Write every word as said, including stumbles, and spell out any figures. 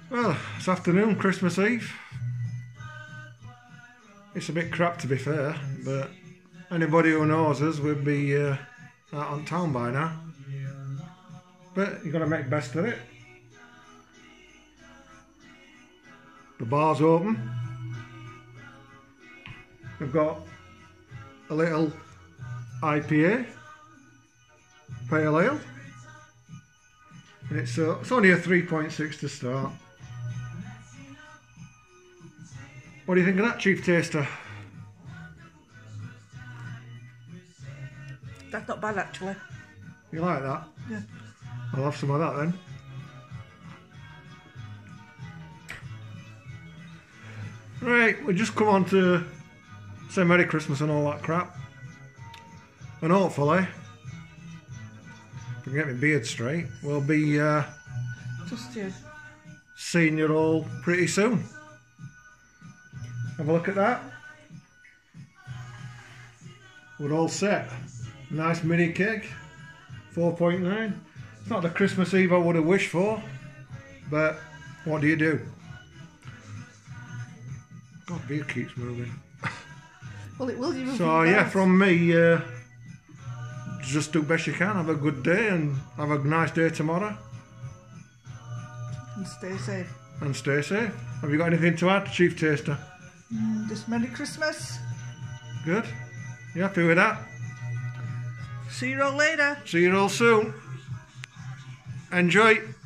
Well, it's afternoon, Christmas Eve. It's a bit crap to be fair, but anybody who knows us would be uh, out on town by now. But you've got to make best of it. The bar's open. We've got a little I P A, pale ale. And it's, uh, it's only a three point six to start. What do you think of that, Chief Taster? That's not bad actually. You like that? Yeah. I'll have some of that then. Right, we'll just come on to say Merry Christmas and all that crap. And hopefully, if I can get my beard straight, we'll be uh, Just you. seeing you all pretty soon. Have a look at that. We're all set. Nice mini cake, four point nine. It's not the Christmas Eve I would have wished for, but what do you do? God, beer keeps moving. Well, it will. You So yeah, from me, uh, just do best you can. Have a good day and have a nice day tomorrow. And stay safe. And stay safe. Have you got anything to add, Chief Taster? Mm, just Merry Christmas. Good? You happy with that? See you all later. See you all soon. Enjoy.